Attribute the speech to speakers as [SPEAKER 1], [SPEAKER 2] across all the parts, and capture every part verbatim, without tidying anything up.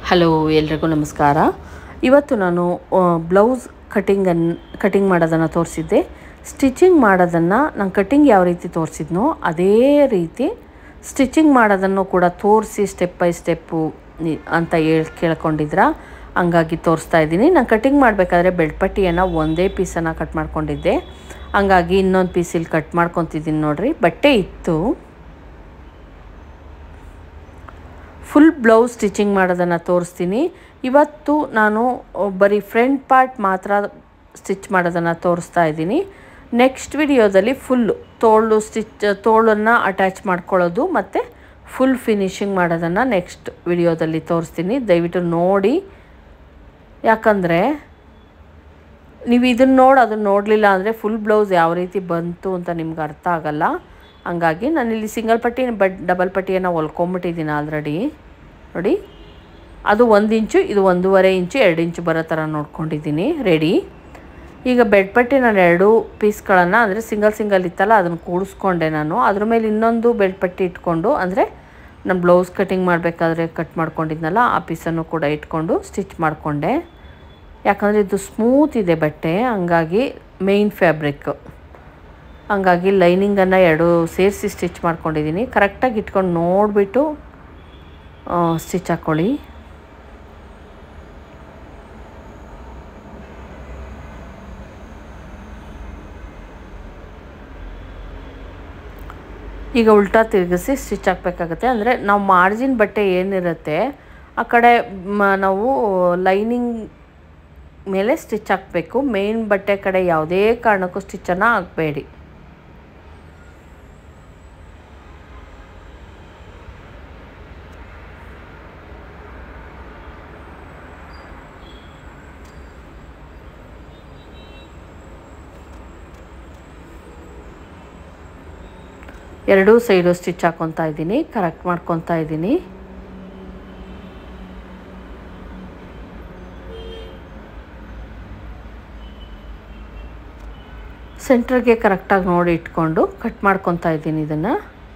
[SPEAKER 1] Hello ಎಲ್ರಿಗೂ ನಮಸ್ಕಾರ. ಇವತ್ತು ನಾನು ಬ್ಲೌಸ್ ಕಟಿಂಗನ್ನು ಕಟಿಂಗ್ ಮಾಡೋದನ್ನು ತೋರಿಸಿದ್ದೆ. ಸ್ಟಿಚಿಂಗ್ ಮಾಡೋದನ್ನು ನಾನು ಕಟಿಂಗ್ ಯಾವ ರೀತಿ ತೋರಿಸಿದ್ನೋ ಅದೇ ರೀತಿ ಸ್ಟಿಚಿಂಗ್ ಮಾಡೋದನ್ನು ಕೂಡ ತೋರಿಸಿ ಸ್ಟೆಪ್ ಬೈ ಸ್ಟೆಪ್ಪು ಅಂತ ಹೇಳಿ ಕೇಳ್ಕೊಂಡಿದ್ರ, ಹಂಗಾಗಿ ತೋರಿಸ್ತಾ ಇದ್ದೀನಿ. ನಾನು ಕಟಿಂಗ್ ಮಾಡಬೇಕಾದ್ರೆ ಬೆಲ್ಟ್ ಪಟ್ಟಿಯನ್ನು ಒಂದೇ ಪೀಸನ್ನು ಕಟ್ ಮಾಡ್ಕೊಂಡಿದ್ದೆ, ಹಂಗಾಗಿ ಇನ್ನೊಂದು ಪೀಸಲ್ಲಿ ಕಟ್ ಮಾಡ್ಕೊತಿದ್ದೀನಿ ನೋಡಿರಿ. ಬಟ್ಟೆ ಇತ್ತು. ಫುಲ್ ಬ್ಲೌಸ್ ಸ್ಟಿಚಿಂಗ್ ಮಾಡೋದನ್ನು ತೋರಿಸ್ತೀನಿ. ಇವತ್ತು ನಾನು ಬರೀ ಫ್ರಂಟ್ ಪಾರ್ಟ್ ಮಾತ್ರ ಸ್ಟಿಚ್ ಮಾಡೋದನ್ನು ತೋರಿಸ್ತಾ ಇದ್ದೀನಿ. ನೆಕ್ಸ್ಟ್ ವಿಡಿಯೋದಲ್ಲಿ ಫುಲ್ಲು ತೋಳು ಸ್ಟಿಚ್ ತೋಳನ್ನು ಅಟ್ಯಾಚ್ ಮಾಡ್ಕೊಳ್ಳೋದು ಮತ್ತು ಫುಲ್ ಫಿನಿಶಿಂಗ್ ಮಾಡೋದನ್ನು ನೆಕ್ಸ್ಟ್ ವಿಡಿಯೋದಲ್ಲಿ ತೋರಿಸ್ತೀನಿ. ದಯವಿಟ್ಟು ನೋಡಿ, ಯಾಕಂದರೆ ನೀವು ಇದನ್ನು ನೋಡಿ ಅದನ್ನು ನೋಡಲಿಲ್ಲ ಅಂದರೆ ಫುಲ್ ಬ್ಲೌಸ್ ಯಾವ ರೀತಿ ಬಂತು ಅಂತ ನಿಮ್ಗೆ ಅರ್ಥ ಆಗೋಲ್ಲ. ಹಂಗಾಗಿ ನಾನಿಲ್ಲಿ ಸಿಂಗಲ್ ಪಟ್ಟಿ ಬಟ್ ಡಬಲ್ ಪಟ್ಟಿಯನ್ನು ಹೊಲ್ಕೊಂಬಿಟ್ಟಿದ್ದೀನಿ ಆಲ್ರೆಡಿ. ನೋಡಿ, ಅದು ಒಂದು ಇಂಚು, ಇದು ಒಂದೂವರೆ ಇಂಚು, ಎರಡು ಇಂಚು ಬರೋ ಥರ ನೋಡ್ಕೊಂಡಿದ್ದೀನಿ ರೆಡಿ. ಈಗ ಬೆಡ್ ಪಟ್ಟಿ ನಾನು ಎರಡು ಪೀಸ್ಗಳನ್ನು ಅಂದರೆ ಸಿಂಗಲ್ ಸಿಂಗಲ್ ಇತ್ತಲ್ಲ ಅದನ್ನು ಕೂಡಿಸ್ಕೊಂಡೆ ನಾನು. ಅದ್ರ ಮೇಲೆ ಇನ್ನೊಂದು ಬೆಡ್ ಪಟ್ಟಿ ಇಟ್ಕೊಂಡು, ಅಂದರೆ ನಾನು ಬ್ಲೌಸ್ ಕಟಿಂಗ್ ಮಾಡಬೇಕಾದ್ರೆ ಕಟ್ ಮಾಡ್ಕೊಂಡಿದ್ನಲ್ಲ ಆ ಪೀಸನ್ನು ಕೂಡ ಇಟ್ಕೊಂಡು ಸ್ಟಿಚ್ ಮಾಡಿಕೊಂಡೆ. ಯಾಕಂದರೆ ಇದು ಸ್ಮೂತ್ ಇದೆ ಬಟ್ಟೆ, ಹಂಗಾಗಿ ಮೇಯ್ನ್ ಫ್ಯಾಬ್ರಿಕ್ಕು, ಹಂಗಾಗಿ ಲೈನಿಂಗನ್ನು ಎರಡು ಸೇರಿಸಿ ಸ್ಟಿಚ್ ಮಾಡ್ಕೊಂಡಿದ್ದೀನಿ. ಕರೆಕ್ಟಾಗಿ ಇಟ್ಕೊಂಡು ನೋಡಿಬಿಟ್ಟು ಸ್ಟಿಚ್ ಹಾಕ್ಕೊಳ್ಳಿ. ಈಗ ಉಲ್ಟಾ ತಿರುಗಿಸಿ ಸ್ಟಿಚ್ ಹಾಕಬೇಕಾಗುತ್ತೆ. ಅಂದರೆ ನಾವು ಮಾರ್ಜಿನ್ ಬಟ್ಟೆ ಏನಿರುತ್ತೆ ಆ ಕಡೆ ನಾವು ಲೈನಿಂಗ್ ಮೇಲೆ ಸ್ಟಿಚ್ ಹಾಕಬೇಕು. ಮೇನ್ ಬಟ್ಟೆ ಕಡೆ ಯಾವುದೇ ಕಾರಣಕ್ಕೂ ಸ್ಟಿಚ್ಚನ್ನು ಹಾಕಬೇಡಿ. ಎರಡೂ ಸೈಡು ಸ್ಟಿಚ್ ಹಾಕ್ಕೊತಾ ಇದ್ದೀನಿ, ಕರೆಕ್ಟ್ ಮಾಡ್ಕೊತಾ ಇದ್ದೀನಿ. ಸೆಂಟ್ರಿಗೆ ಕರೆಕ್ಟಾಗಿ ನೋಡಿ ಇಟ್ಕೊಂಡು ಕಟ್ ಮಾಡ್ಕೊತಾ ಇದ್ದೀನಿ ಇದನ್ನು.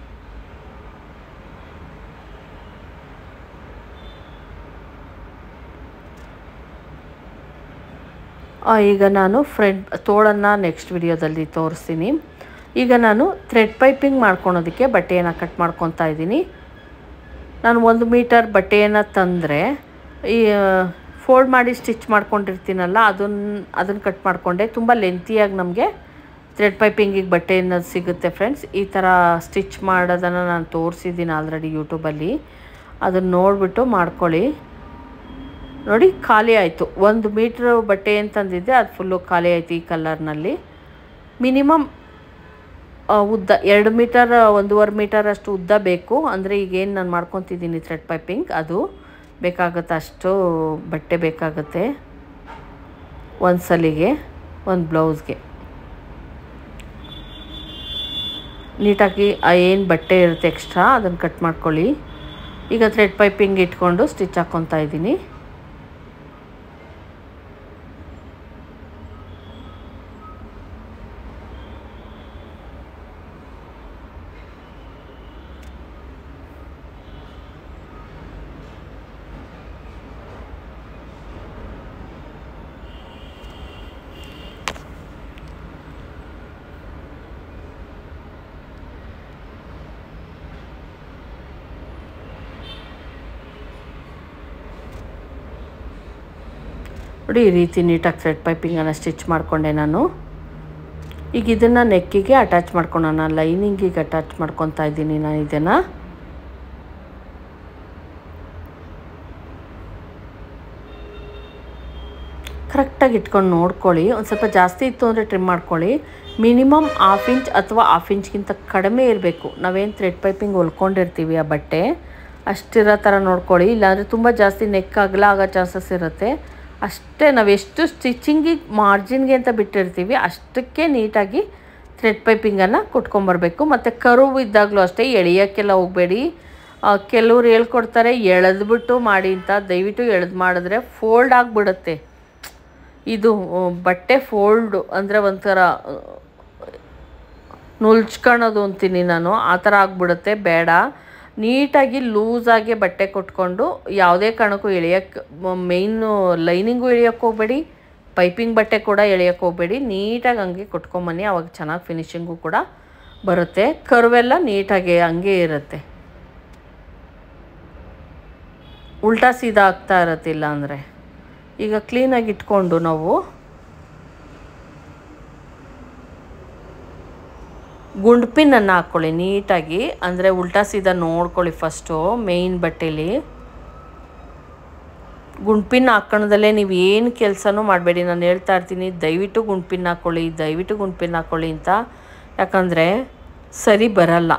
[SPEAKER 1] ಈಗ ನಾನು ಫ್ರಂಟ್ ತೋಳನ್ನು ನೆಕ್ಸ್ಟ್ ವಿಡಿಯೋದಲ್ಲಿ ತೋರಿಸ್ತೀನಿ. ಈಗ ನಾನು ಥ್ರೆಡ್ ಪೈಪಿಂಗ್ ಮಾಡ್ಕೊಳೋದಕ್ಕೆ ಬಟ್ಟೆಯನ್ನು ಕಟ್ ಮಾಡ್ಕೊತಾ ಇದ್ದೀನಿ. ನಾನು ಒಂದು ಮೀಟರ್ ಬಟ್ಟೆಯನ್ನು ತಂದರೆ ಈ ಫೋಲ್ಡ್ ಮಾಡಿ ಸ್ಟಿಚ್ ಮಾಡ್ಕೊಂಡಿರ್ತೀನಲ್ಲ ಅದನ್ನು ಅದನ್ನು ಕಟ್ ಮಾಡಿಕೊಂಡೆ. ತುಂಬ ಲೆಂತಿಯಾಗಿ ನಮಗೆ ಥ್ರೆಡ್ ಪೈಪಿಂಗಿಗೆ ಬಟ್ಟೆಯನ್ನು ಸಿಗುತ್ತೆ ಫ್ರೆಂಡ್ಸ್. ಈ ಥರ ಸ್ಟಿಚ್ ಮಾಡೋದನ್ನು ನಾನು ತೋರಿಸಿದ್ದೀನಿ ಆಲ್ರೆಡಿ ಯೂಟ್ಯೂಬಲ್ಲಿ, ಅದನ್ನು ನೋಡಿಬಿಟ್ಟು ಮಾಡ್ಕೊಳ್ಳಿ. ನೋಡಿ, ಖಾಲಿ ಆಯಿತು. ಒಂದು ಮೀಟ್ರ್ ಬಟ್ಟೆ ಅಂತಂದಿದ್ದೆ, ಅದು ಫುಲ್ಲು ಖಾಲಿ ಆಯಿತು ಈ ಕಲರ್ನಲ್ಲಿ. ಮಿನಿಮಮ್ ಉದ್ದ ಎರಡು ಮೀಟರ್ ಒಂದೂವರೆ ಮೀಟರ್ ಅಷ್ಟು ಉದ್ದ ಬೇಕು. ಅಂದರೆ ಈಗೇನು ನಾನು ಮಾಡ್ಕೊತಿದ್ದೀನಿ ಥ್ರೆಡ್ ಪೈಪಿಂಗ್ ಅದು ಬೇಕಾಗುತ್ತೆ, ಅಷ್ಟು ಬಟ್ಟೆ ಬೇಕಾಗುತ್ತೆ ಒಂದು ಸಲಿಗೆ ಒಂದು ಬ್ಲೌಸ್ಗೆ. ನೀಟಾಗಿ ಏನು ಬಟ್ಟೆ ಇರುತ್ತೆ ಎಕ್ಸ್ಟ್ರಾ ಅದನ್ನು ಕಟ್ ಮಾಡ್ಕೊಳ್ಳಿ. ಈಗ ಥ್ರೆಡ್ ಪೈಪಿಂಗ್ ಇಟ್ಕೊಂಡು ಸ್ಟಿಚ್ ಹಾಕ್ಕೊತಾ ಇದ್ದೀನಿ. ನೋಡಿ, ಈ ರೀತಿ ನೀಟಾಗಿ ಥ್ರೆಡ್ ಪೈಪಿಂಗನ್ನು ಸ್ಟಿಚ್ ಮಾಡಿಕೊಂಡೆ ನಾನು. ಈಗ ಇದನ್ನು ನೆಕ್ಕಿಗೆ ಅಟ್ಯಾಚ್ ಮಾಡ್ಕೊಳ್ಳೋಣ, ಲೈನಿಂಗಿಗೆ ಅಟ್ಯಾಚ್ ಮಾಡ್ಕೊತಾ ಇದ್ದೀನಿ ನಾನು ಇದನ್ನು. ಕರೆಕ್ಟಾಗಿ ಇಟ್ಕೊಂಡು ನೋಡ್ಕೊಳ್ಳಿ. ಒಂದು ಸ್ವಲ್ಪ ಜಾಸ್ತಿ ಇತ್ತು ಅಂದರೆ ಟ್ರಿಮ್ ಮಾಡ್ಕೊಳ್ಳಿ. ಮಿನಿಮಮ್ ಹಾಫ್ ಇಂಚ್ ಅಥವಾ ಹಾಫ್ ಇಂಚ್ಗಿಂತ ಕಡಿಮೆ ಇರಬೇಕು. ನಾವೇನು ಥ್ರೆಡ್ ಪೈಪಿಂಗ್ ಹೊಲ್ಕೊಂಡಿರ್ತೀವಿ ಆ ಬಟ್ಟೆ ಅಷ್ಟಿರೋ ಥರ ನೋಡ್ಕೊಳ್ಳಿ. ಇಲ್ಲಾಂದರೆ ತುಂಬ ಜಾಸ್ತಿ ನೆಕ್ ಅಗಲ ಆಗೋ ಚಾನ್ಸಸ್ ಇರುತ್ತೆ. ಅಷ್ಟೇ, ನಾವು ಎಷ್ಟು ಸ್ಟಿಚಿಂಗಿಗೆ ಮಾರ್ಜಿನ್ಗೆ ಅಂತ ಬಿಟ್ಟಿರ್ತೀವಿ ಅಷ್ಟಕ್ಕೆ ನೀಟಾಗಿ ಥ್ರೆಡ್ ಪೈಪಿಂಗನ್ನು ಕೊಟ್ಕೊಂಬರ್ಬೇಕು. ಮತ್ತು ಕರುವು ಇದ್ದಾಗಲೂ ಅಷ್ಟೇ ಎಳೆಯೋಕ್ಕೆಲ್ಲ ಹೋಗಬೇಡಿ. ಕೆಲವ್ರು ಹೇಳ್ಕೊಡ್ತಾರೆ ಎಳೆದ್ಬಿಟ್ಟು ಮಾಡಿ ಅಂತ. ದಯವಿಟ್ಟು ಎಳೆದು ಮಾಡಿದ್ರೆ ಫೋಲ್ಡ್ ಆಗಿಬಿಡುತ್ತೆ. ಇದು ಬಟ್ಟೆ ಫೋಲ್ಡು ಅಂದರೆ ಒಂಥರ ನುಲ್ಚ್ಕೊಳ್ಳೋದು ಅಂತೀನಿ ನಾನು, ಆ ಥರ ಆಗಿಬಿಡುತ್ತೆ. ಬೇಡ, ನೀಟಾಗಿ ಲೂಸಾಗಿ ಬಟ್ಟೆ ಕೊಟ್ಕೊಂಡು ಯಾವುದೇ ಕಾರಣಕ್ಕೂ ಎಳೆಯೋಕ್ಕೆ ಮೇಯ್ನು ಲೈನಿಂಗು ಎಳೆಯೋಕ್ಕೆ ಹೋಗಬೇಡಿ, ಪೈಪಿಂಗ್ ಬಟ್ಟೆ ಕೂಡ ಎಳೆಯೋಕ್ಕೆ ಹೋಗಬೇಡಿ. ನೀಟಾಗಿ ಹಂಗೆ ಕೊಟ್ಕೊಂಬನ್ನಿ, ಆವಾಗ ಚೆನ್ನಾಗಿ ಫಿನಿಶಿಂಗು ಕೂಡ ಬರುತ್ತೆ. ಕರ್ವೆಲ್ಲ ನೀಟಾಗಿ ಹಂಗೆ ಇರುತ್ತೆ, ಉಲ್ಟಾ ಸೀದಾ ಆಗ್ತಾ ಇರತ್ತಿಲ್ಲ ಅಂದರೆ. ಈಗ ಕ್ಲೀನಾಗಿ ಇಟ್ಕೊಂಡು ನಾವು ಗುಂಡು ಪಿನ್ನನ್ನು ಹಾಕ್ಕೊಳ್ಳಿ ನೀಟಾಗಿ, ಅಂದರೆ ಉಲ್ಟಾ ಸೀದಾ ನೋಡ್ಕೊಳ್ಳಿ. ಫಸ್ಟು ಮೇಯ್ನ್ ಬಟ್ಟೆಲಿ ಗುಂಡು ಪಿನ್ ಹಾಕ್ಕೊಳದಲ್ಲೇ ನೀವು ಏನು ಕೆಲಸನೂ ಮಾಡಬೇಡಿ. ನಾನು ಹೇಳ್ತಾ ಇರ್ತೀನಿ, ದಯವಿಟ್ಟು ಗುಂಡು ಪಿನ್ ಹಾಕ್ಕೊಳ್ಳಿ, ದಯವಿಟ್ಟು ಗುಂಡು ಪಿನ್ ಹಾಕ್ಕೊಳ್ಳಿ ಅಂತ, ಯಾಕಂದರೆ ಸರಿ ಬರಲ್ಲ.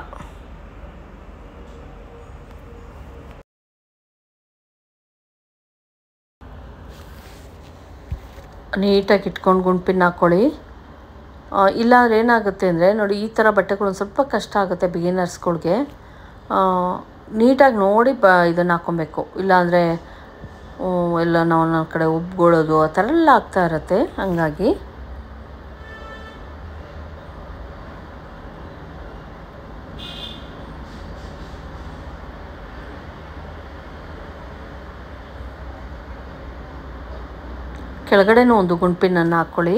[SPEAKER 1] ನೀಟಾಗಿ ಇಟ್ಕೊಂಡು ಗುಂಡು ಪಿನ್ ಹಾಕ್ಕೊಳ್ಳಿ. ಇಲ್ಲಾಂದ್ರೆ ಏನಾಗುತ್ತೆ ಅಂದರೆ ನೋಡಿ, ಈ ಥರ ಬಟ್ಟೆಗಳು ಒಂದು ಸ್ವಲ್ಪ ಕಷ್ಟ ಆಗುತ್ತೆ ಬಿಗಿನರ್ಸ್ಗಳ್ಗೆ. ನೀಟಾಗಿ ನೋಡಿ ಬ ಇದನ್ನು ಹಾಕ್ಕೊಬೇಕು, ಇಲ್ಲಾಂದರೆ ಎಲ್ಲ ನಾವು ನನ್ನ ಕಡೆ ಉಬ್ಕೊಳ್ಳೋದು ಆ ಥರ ಎಲ್ಲ ಆಗ್ತಾ ಇರುತ್ತೆ. ಹಂಗಾಗಿ ಕೆಳಗಡೆನೂ ಒಂದು ಗುಂಡು ಪಿನ್ನನ್ನು ಹಾಕ್ಕೊಳ್ಳಿ.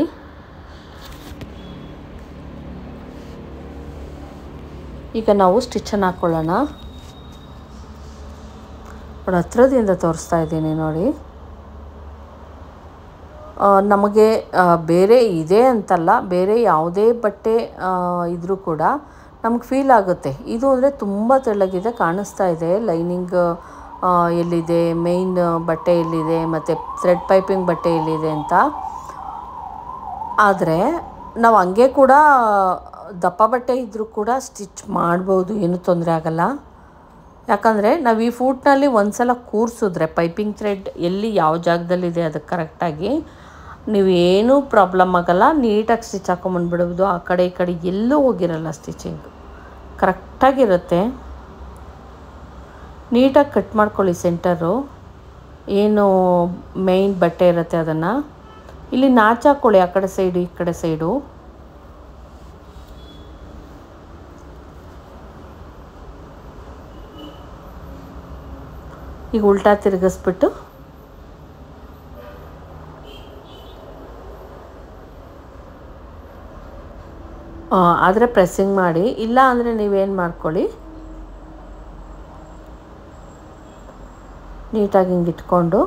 [SPEAKER 1] ಈಗ ನಾವು ಸ್ಟಿಚ್ಚನ್ನು ಹಾಕ್ಕೊಳ್ಳೋಣ. ನೋಡಿ, ಹತ್ರದಿಂದ ತೋರಿಸ್ತಾ ಇದ್ದೀನಿ ನೋಡಿ. ನಮಗೆ ಬೇರೆ ಇದೆ ಅಂತಲ್ಲ, ಬೇರೆ ಯಾವುದೇ ಬಟ್ಟೆ ಇದ್ದರೂ ಕೂಡ ನಮ್ಗೆ ಫೀಲ್ ಆಗುತ್ತೆ. ಇದು ಅಂದರೆ ತುಂಬ ತೆಳ್ಳಗಿದೆ, ಕಾಣಿಸ್ತಾ ಇದೆ ಲೈನಿಂಗ್ ಎಲ್ಲಿದೆ, ಮೇಯ್ನ್ ಬಟ್ಟೆ ಎಲ್ಲಿದೆ, ಮತ್ತು ಥ್ರೆಡ್ ಪೈಪಿಂಗ್ ಬಟ್ಟೆ ಎಲ್ಲಿದೆ ಅಂತ. ಆದರೆ ನಾವು ಹಂಗೆ ಕೂಡ ದಪ್ಪ ಬಟ್ಟೆ ಇದ್ದರೂ ಕೂಡ ಸ್ಟಿಚ್ ಮಾಡ್ಬೋದು, ಏನೂ ತೊಂದರೆ ಆಗಲ್ಲ. ಯಾಕಂದರೆ ನಾವು ಈ ಫೂಟ್ನಲ್ಲಿ ಒಂದು ಸಲ ಕೂರಿಸಿದ್ರೆ ಪೈಪಿಂಗ್ ಥ್ರೆಡ್ ಎಲ್ಲಿ ಯಾವ ಜಾಗದಲ್ಲಿದೆ ಅದಕ್ಕೆ ಕರೆಕ್ಟಾಗಿ ನೀವು ಏನೂ ಪ್ರಾಬ್ಲಮ್ ಆಗೋಲ್ಲ. ನೀಟಾಗಿ ಸ್ಟಿಚ್ ಹಾಕೊಂಬಂದ್ಬಿಡ್ಬೋದು, ಆ ಕಡೆ ಈ ಕಡೆ ಎಲ್ಲೂ ಹೋಗಿರಲ್ಲ, ಸ್ಟಿಚಿಂಗು ಕರೆಕ್ಟಾಗಿರುತ್ತೆ. ನೀಟಾಗಿ ಕಟ್ ಮಾಡ್ಕೊಳ್ಳಿ ಸೆಂಟರು, ಏನು ಮೇಯ್ನ್ ಬಟ್ಟೆ ಇರುತ್ತೆ ಅದನ್ನು. ಇಲ್ಲಿ ನಾಚ್ ಹಾಕ್ಕೊಳ್ಳಿ, ಆ ಕಡೆ ಸೈಡು ಈ ಕಡೆ ಸೈಡು. ಈಗ ಉಲ್ಟಾ ತಿರುಗಿಸ್ಬಿಟ್ಟು ಆದರೆ ಪ್ರೆಸ್ಸಿಂಗ್ ಮಾಡಿ, ಇಲ್ಲ ಅಂದರೆ ನೀವೇನು ಮಾಡ್ಕೊಳ್ಳಿ, ನೀಟಾಗಿ ಹಿಂಗೆ ಇಟ್ಕೊಂಡು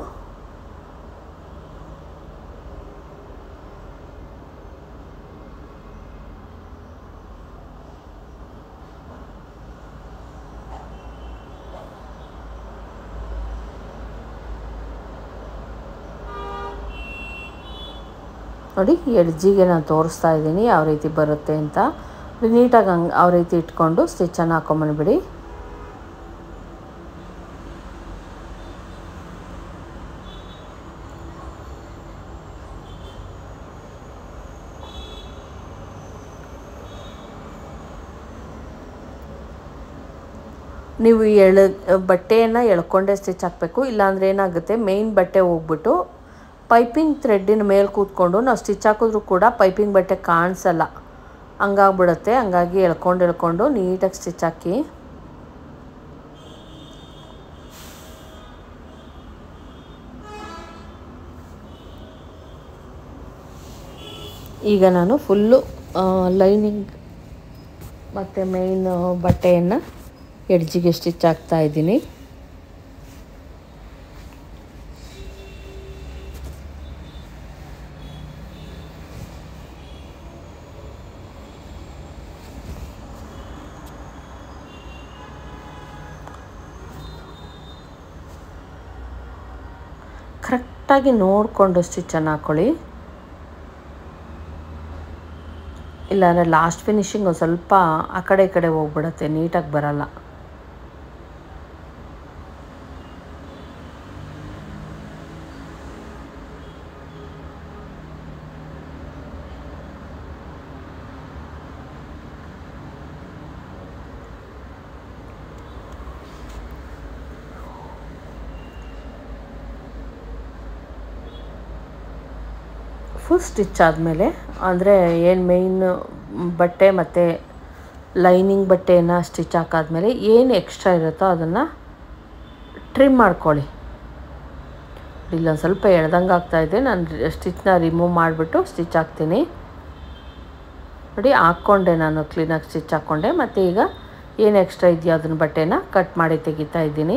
[SPEAKER 1] ನೋಡಿ, ಎಡ್ಜಿಗೆ ನಾನು ತೋರಿಸ್ತಾ ಇದ್ದೀನಿ ಯಾವ ರೀತಿ ಬರುತ್ತೆ ಅಂತ. ನೀಟಾಗಿ ಹಂಗೆ ಯಾವ ರೀತಿ ಇಟ್ಕೊಂಡು ಸ್ಟಿಚ್ಚನ್ನು ಹಾಕೊಂಬಂದ್ಬಿಡಿ. ನೀವು ಎಳ ಬಟ್ಟೆಯನ್ನು ಎಳ್ಕೊಂಡೇ ಸ್ಟಿಚ್ ಹಾಕಬೇಕು, ಇಲ್ಲಾಂದರೆ ಏನಾಗುತ್ತೆ ಮೇಯ್ನ್ ಬಟ್ಟೆ ಹೋಗ್ಬಿಟ್ಟು ಪೈಪಿಂಗ್ ಥ್ರೆಡ್ಡಿನ ಮೇಲೆ ಕೂತ್ಕೊಂಡು ನಾವು ಸ್ಟಿಚ್ ಹಾಕಿದ್ರೂ ಕೂಡ ಪೈಪಿಂಗ್ ಬಟ್ಟೆ ಕಾಣಿಸಲ್ಲ, ಹಂಗಾಗ್ಬಿಡುತ್ತೆ. ಹಂಗಾಗಿ ಎಳ್ಕೊಂಡು ಎಳ್ಕೊಂಡು ನೀಟಾಗಿ ಸ್ಟಿಚ್ ಹಾಕಿ. ಈಗ ನಾನು ಫುಲ್ಲು ಲೈನಿಂಗ್ ಮತ್ತು ಮೇಯ್ನ್ ಬಟ್ಟೆಯನ್ನು ಎಡ್ಜಿಗೆ ಸ್ಟಿಚ್ ಹಾಕ್ತಾ ಇದ್ದೀನಿ. ಕರೆಕ್ಟಾಗಿ ನೋಡಿಕೊಂಡು ಸ್ಟಿಚ್ಚನ್ನು ಹಾಕ್ಕೊಳ್ಳಿ, ಇಲ್ಲಾಂದರೆ ಲಾಸ್ಟ್ ಫಿನಿಶಿಂಗ್ ಒಂದು ಸ್ವಲ್ಪ ಆ ಕಡೆ ಈ ಕಡೆ ಹೋಗ್ಬಿಡುತ್ತೆ, ನೀಟಾಗಿ ಬರಲ್ಲ. ಫುಲ್ ಸ್ಟಿಚ್ ಆದಮೇಲೆ ಅಂದರೆ ಏನು ಮೇಯ್ನ್ ಬಟ್ಟೆ ಮತ್ತು ಲೈನಿಂಗ್ ಬಟ್ಟೆಯನ್ನು ಸ್ಟಿಚ್ ಹಾಕಾದ್ಮೇಲೆ ಏನು ಎಕ್ಸ್ಟ್ರಾ ಇರುತ್ತೋ ಅದನ್ನು ಟ್ರಿಮ್ ಮಾಡ್ಕೊಳ್ಳಿ. ಇಲ್ಲೊಂದು ಸ್ವಲ್ಪ ಎಳ್ದಂಗೆ ಆಗ್ತಾಯಿದೆ, ನಾನು ಸ್ಟಿಚ್ನ ರಿಮೂವ್ ಮಾಡಿಬಿಟ್ಟು ಸ್ಟಿಚ್ ಹಾಕ್ತೀನಿ. ನೋಡಿ ಹಾಕ್ಕೊಂಡೆ, ನಾನು ಕ್ಲೀನಾಗಿ ಸ್ಟಿಚ್ ಹಾಕ್ಕೊಂಡೆ. ಮತ್ತು ಈಗ ಏನು ಎಕ್ಸ್ಟ್ರಾ ಇದೆಯೋ ಅದನ್ನ ಬಟ್ಟೆನ ಕಟ್ ಮಾಡಿ ತೆಗಿತಾ ಇದ್ದೀನಿ.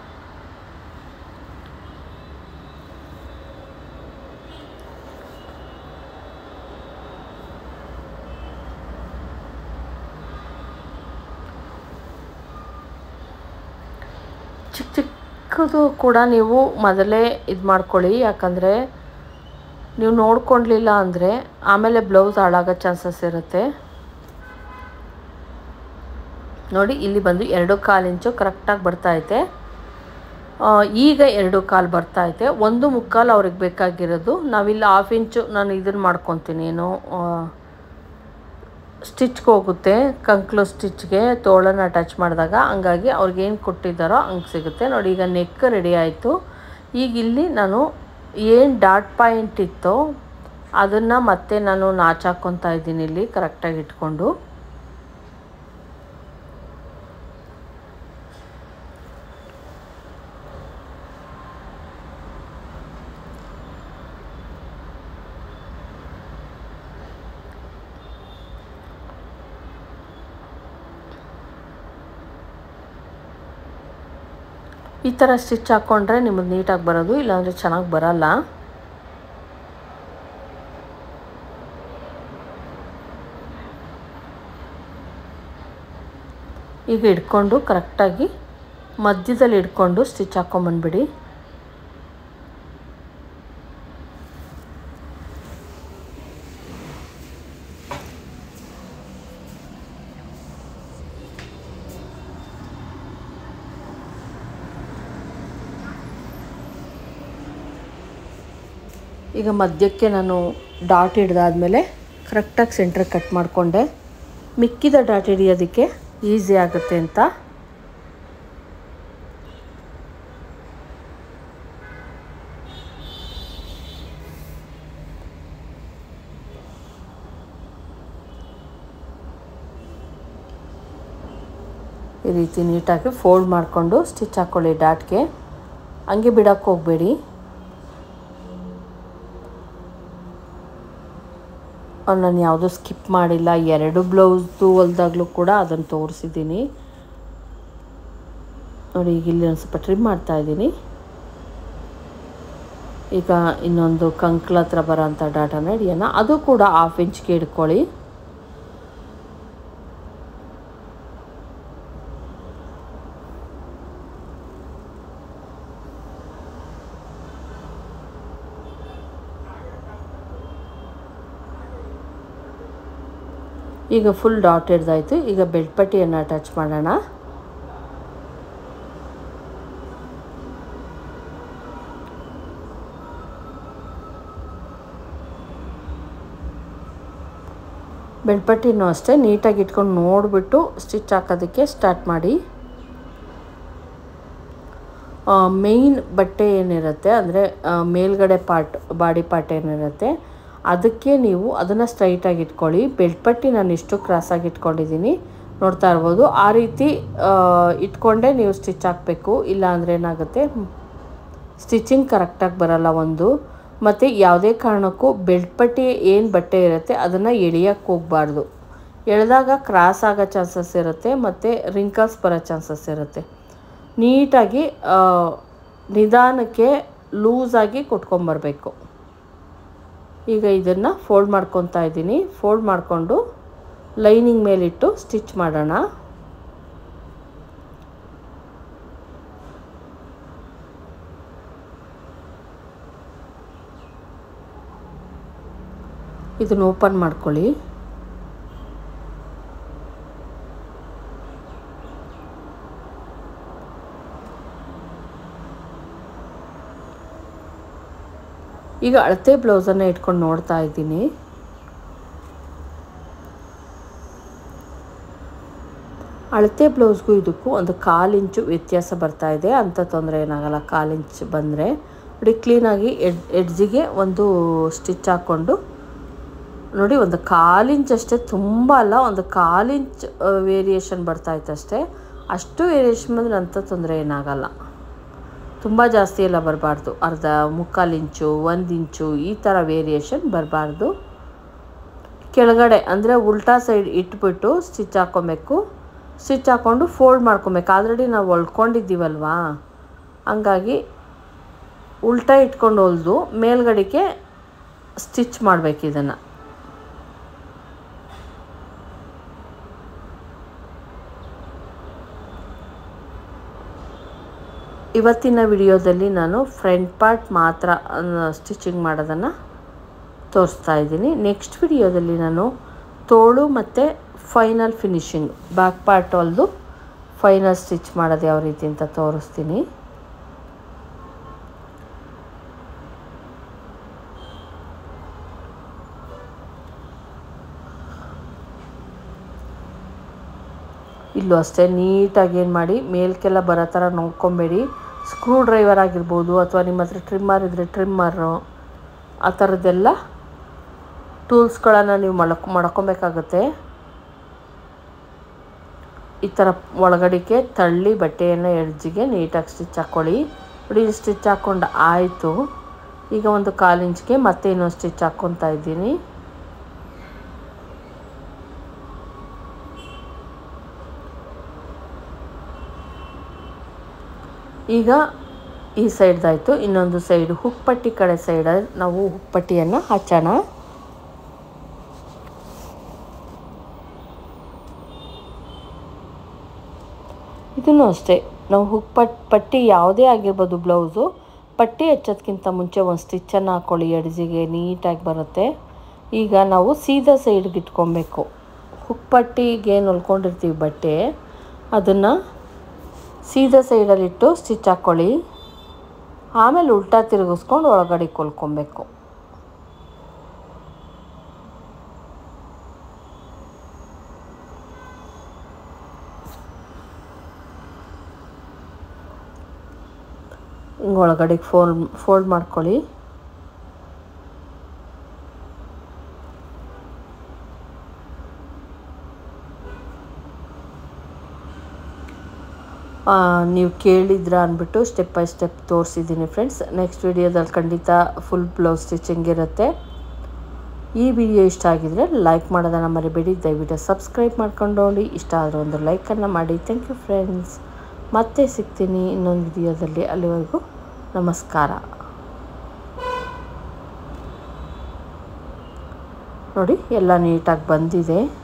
[SPEAKER 1] ಚಿಕ್ಕ ಚಿಕ್ಕದು ಕೂಡ ನೀವು ಮೊದಲೇ ಇದು ಮಾಡ್ಕೊಳ್ಳಿ, ಯಾಕಂದರೆ ನೀವು ನೋಡ್ಕೊಳ್ಳಿಲ್ಲ ಅಂದರೆ ಆಮೇಲೆ ಬ್ಲೌಸ್ ಹಾಳಾಗೋ ಚಾನ್ಸಸ್ ಇರುತ್ತೆ. ನೋಡಿ ಇಲ್ಲಿ ಬಂದು ಎರಡು ಕಾಲು ಇಂಚು ಕರೆಕ್ಟಾಗಿ ಬರ್ತೈತೆ. ಈಗ ಎರಡು ಕಾಲು ಬರ್ತೈತೆ. ಒಂದು ಮುಕ್ಕಾಲು ಅವ್ರಿಗೆ ಬೇಕಾಗಿರೋದು. ನಾವಿಲ್ಲಿ ಹಾಫ್ ಇಂಚು ನಾನು ಇದನ್ನು ಮಾಡ್ಕೊತೀನಿ, ಏನು ಸ್ಟಿಚ್ಗೆ ಹೋಗುತ್ತೆ, ಕಂಕ್ಳು ಸ್ಟಿಚ್ಗೆ ತೋಳನ್ನು ಅಟ್ಯಾಚ್ ಮಾಡಿದಾಗ. ಹಂಗಾಗಿ ಅವ್ರಿಗೇನು ಕೊಟ್ಟಿದ್ದಾರೋ ಹಂಗೆ ಸಿಗುತ್ತೆ. ನೋಡಿ ಈಗ ನೆಕ್ ರೆಡಿ ಆಯಿತು. ಈಗ ಇಲ್ಲಿ ನಾನು ಏನು ಡಾಟ್ ಪಾಯಿಂಟ್ ಇತ್ತೋ ಅದನ್ನು ಮತ್ತೆ ನಾನು ನಾಚ್ ಹಾಕ್ಕೊತಾ ಇದ್ದೀನಿ ಇಲ್ಲಿ ಕರೆಕ್ಟಾಗಿ ಇಟ್ಕೊಂಡು. ಈ ಥರ ಸ್ಟಿಚ್ ಹಾಕ್ಕೊಂಡ್ರೆ ನಿಮಗೆ ನೀಟಾಗಿ ಬರೋದು, ಇಲ್ಲಾಂದರೆ ಚೆನ್ನಾಗಿ ಬರಲ್ಲ. ಈಗ ಇಟ್ಕೊಂಡು ಕರೆಕ್ಟಾಗಿ ಮಧ್ಯದಲ್ಲಿ ಇಟ್ಕೊಂಡು ಸ್ಟಿಚ್ ಹಾಕ್ಕೊಂಬಂದ್ಬಿಡಿ. ಈಗ ಮಧ್ಯಕ್ಕೆ ನಾನು ಡಾಟ್ ಹಿಡ್ದಾದ್ಮೇಲೆ ಕರೆಕ್ಟಾಗಿ ಸೆಂಟ್ರಿಗೆ ಕಟ್ ಮಾಡಿಕೊಂಡೆ. ಮಿಕ್ಕಿದ ಡಾಟ್ ಹಿಡಿಯೋದಕ್ಕೆ ಈಸಿ ಆಗುತ್ತೆ ಅಂತ. ಈ ರೀತಿ ನೀಟಾಗಿ ಫೋಲ್ಡ್ ಮಾಡಿಕೊಂಡು ಸ್ಟಿಚ್ ಹಾಕ್ಕೊಳ್ಳಿ ಡಾಟ್ಗೆ. ಹಂಗೆ ಬಿಡೋಕ್ಕೆ ಹೋಗಬೇಡಿ. ನಾನು ಯಾವುದೂ ಸ್ಕಿಪ್ ಮಾಡಿಲ್ಲ. ಎರಡು ಬ್ಲೌಸ್ದು ಹೊಲ್ದಾಗಲೂ ಕೂಡ ಅದನ್ನು ತೋರಿಸಿದ್ದೀನಿ. ನೋಡಿ ಈಗ ಇಲ್ಲಿ ಒಂದು ಸ್ವಲ್ಪ ಟ್ರಿಮ್ ಮಾಡ್ತಾಯಿದ್ದೀನಿ. ಈಗ ಇನ್ನೊಂದು ಕಂಕ್ಳ ಹತ್ರ ಬರೋ ಅಂಥ ಡಾಟನ ಹಿಡಿಯೋಣ. ಅದು ಕೂಡ ಹಾಫ್ ಇಂಚ್ಗೆ ಹಿಡ್ಕೊಳ್ಳಿ. ಈಗ ಫುಲ್ ಡಾಟ್ ಹಿಡ್ದಾಯಿತು. ಈಗ ಬೆಲ್ಟ್ ಪಟ್ಟಿಯನ್ನು ಅಟ್ಯಾಚ್ ಮಾಡೋಣ. ಬೆಲ್ಟ್ ಪಟ್ಟಿನೂ ಅಷ್ಟೇ ನೀಟಾಗಿ ಇಟ್ಕೊಂಡು ನೋಡಿಬಿಟ್ಟು ಸ್ಟಿಚ್ ಹಾಕೋದಕ್ಕೆ ಸ್ಟಾರ್ಟ್ ಮಾಡಿ. ಮೇಯ್ನ್ ಬಟ್ಟೆ ಏನಿರುತ್ತೆ ಅಂದರೆ ಮೇಲ್ಗಡೆ ಪಾರ್ಟ್, ಬಾಡಿ ಪಾರ್ಟ್ ಏನಿರುತ್ತೆ ಅದಕ್ಕೆ ನೀವು ಅದನ್ನು ಸ್ಟ್ರೈಟಾಗಿ ಇಟ್ಕೊಳ್ಳಿ. ಬೆಲ್ಟ್ ಪಟ್ಟಿ ನಾನು ಇಷ್ಟು ಕ್ರಾಸಾಗಿ ಇಟ್ಕೊಂಡಿದ್ದೀನಿ, ನೋಡ್ತಾ ಇರ್ಬೋದು. ಆ ರೀತಿ ಇಟ್ಕೊಂಡೇ ನೀವು ಸ್ಟಿಚ್ ಹಾಕಬೇಕು, ಇಲ್ಲ ಅಂದರೆ ಏನಾಗುತ್ತೆ ಸ್ಟಿಚಿಂಗ್ ಕರೆಕ್ಟಾಗಿ ಬರಲ್ಲ ಒಂದು. ಮತ್ತು ಯಾವುದೇ ಕಾರಣಕ್ಕೂ ಬೆಲ್ಟ್ ಪಟ್ಟಿ ಏನು ಬಟ್ಟೆ ಇರುತ್ತೆ ಅದನ್ನು ಎಳಿಯೋಕ್ಕೆ ಹೋಗಬಾರ್ದು. ಎಳೆದಾಗ ಕ್ರಾಸ್ ಆಗೋ ಚಾನ್ಸಸ್ ಇರುತ್ತೆ ಮತ್ತು ರಿಂಕಲ್ಸ್ ಬರೋ ಚಾನ್ಸಸ್ ಇರುತ್ತೆ. ನೀಟಾಗಿ ನಿಧಾನಕ್ಕೆ ಲೂಸಾಗಿ ಕೊಟ್ಕೊಂಬರಬೇಕು. ಈಗ ಇದನ್ನು ಫೋಲ್ಡ್ ಮಾಡ್ಕೊತಾ ಇದ್ದೀನಿ. ಫೋಲ್ಡ್ ಮಾಡಿಕೊಂಡು ಲೈನಿಂಗ್ ಮೇಲಿಟ್ಟು ಸ್ಟಿಚ್ ಮಾಡೋಣ. ಇದನ್ನು ಓಪನ್ ಮಾಡ್ಕೊಳ್ಳಿ. ಈಗ ಅಳತೆ ಬ್ಲೌಸನ್ನು ಇಟ್ಕೊಂಡು ನೋಡ್ತಾ ಇದ್ದೀನಿ. ಅಳತೆ ಬ್ಲೌಸ್ಗೂ ಇದಕ್ಕೂ ಒಂದು ಕಾಲು ಇಂಚು ವ್ಯತ್ಯಾಸ ಬರ್ತಾ ಇದೆ. ಅಂಥ ತೊಂದರೆ ಏನಾಗಲ್ಲ. ಕಾಲು ಇಂಚು ಬಂದರೆ ನೋಡಿ ಕ್ಲೀನಾಗಿ ಎಡ್ ಎಡ್ಜಿಗೆ ಒಂದು ಸ್ಟಿಚ್ ಹಾಕ್ಕೊಂಡು ನೋಡಿ ಒಂದು ಕಾಲು ಇಂಚ್ ಅಷ್ಟೇ, ತುಂಬ ಅಲ್ಲ, ಒಂದು ಕಾಲು ಇಂಚ್ ವೇರಿಯೇಷನ್ ಬರ್ತಾಯಿತ್ತು ಅಷ್ಟೇ. ಅಷ್ಟು ವೇರಿಯೇಷನ್ ಬಂದರೆ ಅಂಥ ತೊಂದರೆ ಏನಾಗಲ್ಲ. ತುಂಬ ಜಾಸ್ತಿ ಎಲ್ಲ ಬರಬಾರ್ದು, ಅರ್ಧ ಮುಕ್ಕಾಲು ಇಂಚು ಒಂದು ಇಂಚು ಈ ಥರ ವೇರಿಯೇಷನ್ ಬರಬಾರ್ದು. ಕೆಳಗಡೆ ಅಂದರೆ ಉಲ್ಟಾ ಸೈಡ್ ಇಟ್ಬಿಟ್ಟು ಸ್ಟಿಚ್ ಹಾಕ್ಕೊಬೇಕು. ಸ್ಟಿಚ್ ಹಾಕ್ಕೊಂಡು ಫೋಲ್ಡ್ ಮಾಡ್ಕೊಬೇಕು. ಆಲ್ರೆಡಿ ನಾವು ಹೊಲ್ಕೊಂಡಿದ್ದೀವಲ್ವಾ, ಹಂಗಾಗಿ ಉಲ್ಟಾ ಇಟ್ಕೊಂಡು ಹೊಲಿದು ಮೇಲ್ಗಡೆಗೆ ಸ್ಟಿಚ್ ಮಾಡಬೇಕು ಇದನ್ನು. ಇವತ್ತಿನ ವಿಡಿಯೋದಲ್ಲಿ ನಾನು ಫ್ರಂಟ್ ಪಾರ್ಟ್ ಮಾತ್ರ ಸ್ಟಿಚಿಂಗ್ ಮಾಡೋದನ್ನು ತೋರಿಸ್ತಾ ಇದ್ದೀನಿ. ನೆಕ್ಸ್ಟ್ ವಿಡಿಯೋದಲ್ಲಿ ನಾನು ತೋಳು ಮತ್ತು ಫೈನಲ್ ಫಿನಿಶಿಂಗ್ ಬ್ಯಾಕ್ ಪಾರ್ಟ್ ಹೊಲಿದು ಫೈನಲ್ ಸ್ಟಿಚ್ ಮಾಡೋದು ಯಾವ ರೀತಿ ಅಂತ ತೋರಿಸ್ತೀನಿ. ಇಲ್ಲೂ ಅಷ್ಟೇ ನೀಟಾಗಿ ಏನು ಮಾಡಿ ಮೇಲ್ಕೆಲ್ಲ ಬರೋ ಥರ ನೋಡ್ಕೊಬೇಡಿ. ಸ್ಕ್ರೂ ಡ್ರೈವರ್ ಆಗಿರ್ಬೋದು ಅಥವಾ ನಿಮ್ಮ ಹತ್ರ ಟ್ರಿಮ್ಮರ್ ಇದ್ದರೆ ಟ್ರಿಮ್ಮರು, ಆ ಥರದ್ದೆಲ್ಲ ಟೂಲ್ಸ್ಗಳನ್ನು ನೀವು ಮಡಕ್ ಮಡ್ಕೊಬೇಕಾಗತ್ತೆ. ಈ ಥರ ಒಳಗಡೆಗೆ ತಳ್ಳಿ ಬಟ್ಟೆಯನ್ನು ಎಡ್ಜಿಗೆ ನೀಟಾಗಿ ಸ್ಟಿಚ್ ಹಾಕ್ಕೊಳ್ಳಿ. ನೋಡಿ, ಸ್ಟಿಚ್ ಹಾಕ್ಕೊಂಡು ಆಯಿತು. ಈಗ ಒಂದು ಕಾಲು ಇಂಚ್ಗೆ ಮತ್ತೆ ಇನ್ನೊಂದು ಸ್ಟಿಚ್ ಹಾಕ್ಕೊತಾ ಇದ್ದೀನಿ. ಈಗ ಈ ಸೈಡ್ದಾಯಿತು. ಇನ್ನೊಂದು ಸೈಡು ಹುಕ್ಪಟ್ಟಿ ಕಡೆ ಸೈಡಲ್ಲಿ ನಾವು ಹುಕ್ಪಟ್ಟಿಯನ್ನು ಹಚ್ಚೋಣ. ಇದನ್ನು ಅಷ್ಟೇ, ನಾವು ಹುಕ್ಪಟ್ ಪಟ್ಟಿ ಯಾವುದೇ ಆಗಿರ್ಬೋದು ಬ್ಲೌಸು, ಪಟ್ಟಿ ಹಚ್ಚೋದಕ್ಕಿಂತ ಮುಂಚೆ ಒಂದು ಸ್ಟಿಚ್ಚನ್ನು ಹಾಕ್ಕೊಳ್ಳಿ, ಎಡ್ಜಿಗೆ ನೀಟಾಗಿ ಬರುತ್ತೆ. ಈಗ ನಾವು ಸೀದಾ ಸೈಡ್ಗೆ ಇಟ್ಕೊಬೇಕು. ಹುಕ್ಪಟ್ಟಿಗೆ ಏನು ಹೊಲ್ಕೊಂಡಿರ್ತೀವಿ ಬಟ್ಟೆ, ಅದನ್ನು ಸೀದಾ ಸೈಡಲ್ಲಿಟ್ಟು ಸ್ಟಿಚ್ ಹಾಕ್ಕೊಳ್ಳಿ. ಆಮೇಲೆ ಉಲ್ಟಾ ತಿರುಗಿಸ್ಕೊಂಡು ಒಳಗಡೆ ಕೊಲ್ಕೊಬೇಕು. ಹಿಂಗೆ ಒಳಗಡೆಗೆ ಫೋಲ್ಡ್ ಫೋಲ್ಡ್ ಮಾಡ್ಕೊಳ್ಳಿ. ನೀವು ಕೇಳಿದ್ರ ಅಂದ್ಬಿಟ್ಟು ಸ್ಟೆಪ್ ಬೈ ಸ್ಟೆಪ್ ತೋರಿಸಿದ್ದೀನಿ ಫ್ರೆಂಡ್ಸ್. ನೆಕ್ಸ್ಟ್ ವಿಡಿಯೋದಲ್ಲಿ ಖಂಡಿತ ಫುಲ್ ಬ್ಲೌಸ್ ಸ್ಟಿಚಿಂಗ್ ಇರುತ್ತೆ. ಈ ವಿಡಿಯೋ ಇಷ್ಟ ಆಗಿದರೆ ಲೈಕ್ ಮಾಡೋದನ್ನು ಮರಿಬೇಡಿ. ದಯವಿಟ್ಟು ಸಬ್ಸ್ಕ್ರೈಬ್ ಮಾಡ್ಕೊಂಡು ನೋಡಿ. ಇಷ್ಟ ಆದರೆ ಒಂದು ಲೈಕನ್ನು ಮಾಡಿ. Thank you friends. ಮತ್ತೆ ಸಿಗ್ತೀನಿ ಇನ್ನೊಂದು ವಿಡಿಯೋದಲ್ಲಿ. ಅಲ್ಲಿವರೆಗೂ ನಮಸ್ಕಾರ. ನೋಡಿ, ಎಲ್ಲ ನೀಟಾಗಿ ಬಂದಿದೆ.